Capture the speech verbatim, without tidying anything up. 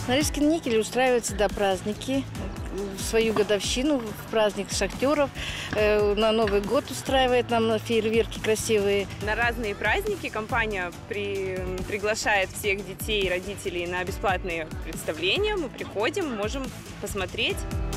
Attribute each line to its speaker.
Speaker 1: Норильский никель устраивает всегда праздники. В свою годовщину, в праздник шахтеров. На Новый год устраивает нам фейерверки красивые.
Speaker 2: На разные праздники компания при, приглашает всех детей и родителей на бесплатные представления. Мы приходим, можем посмотреть.